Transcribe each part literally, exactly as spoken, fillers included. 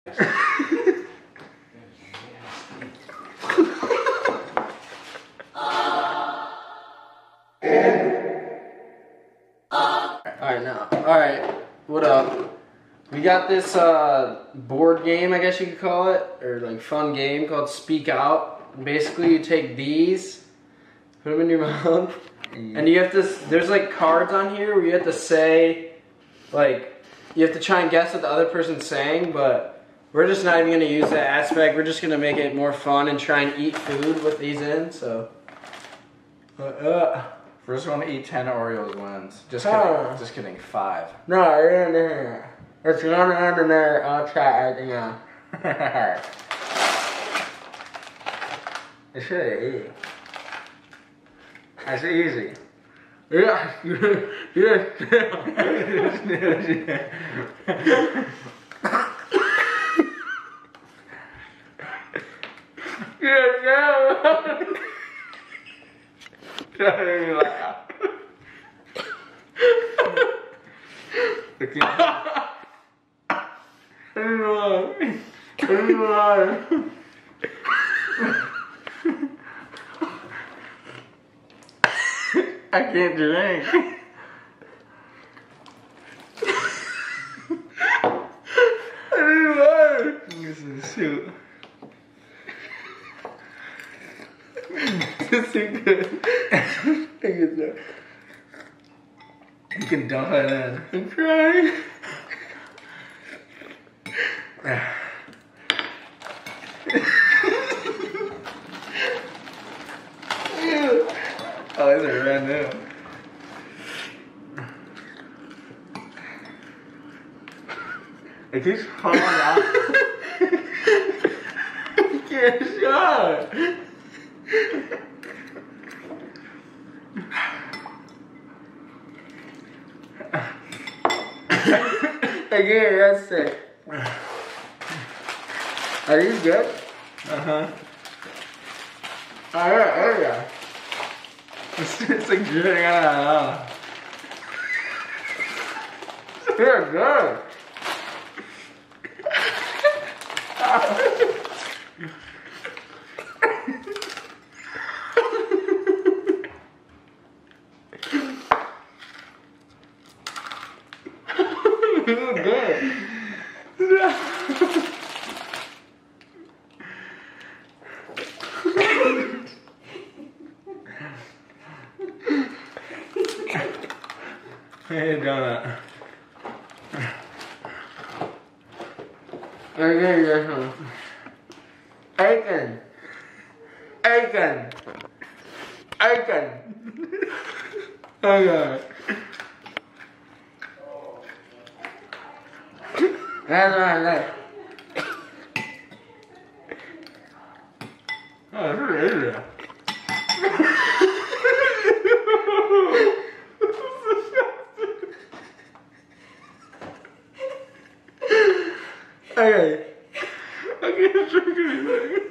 Alright, now. Alright, what up? We got this uh, board game, I guess you could call it, or like fun game called Speak Out. Basically, you take these, put them in your mouth, and you have to, there's like cards on here where you have to say, like, you have to try and guess what the other person's saying, but we're just not even going to use that aspect. We're just going to make it more fun and try and eat food with these in, so. Uh, uh. First one to eat ten Oreos wins. Just Huh. kidding. Just kidding. Five. No, you're in there. If you're not in there, I'll try everything out. It's really easy. It's easy. Yeah, yeah. Yeah, yeah. Don't make me laugh. I can't. I don't know. I don't know. I can't drink. I don't know. This is shoot. This is good. I get that. You can dump it in. I'm crying. Oh, these are brand new. It keeps falling out. I can't shut. Again, that's it. Are you good? Uh-huh. Alright, alright. It's, it's like dripping out. You're good. You're good. Hey, donut. Okay, this one. Aiken. Aiken. Aiken. Okay. That's what I like. Oh, that's really easy. Okay. I can't drink anything.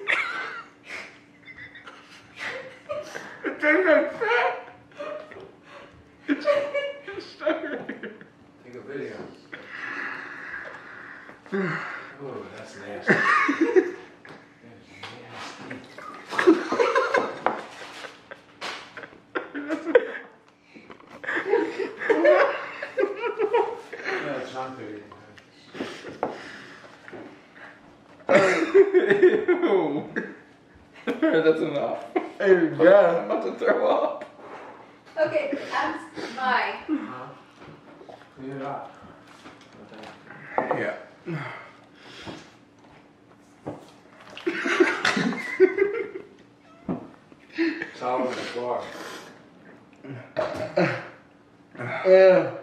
It tastes like fat. It's, it's stuck right here. Take a video. Oh, that's nasty. That's not good. Ew. That's enough. Hey, I'm yeah. about to throw up. Okay, that's mine. Huh? Clean it up. Okay. Yeah. It's all on the floor. Yeah.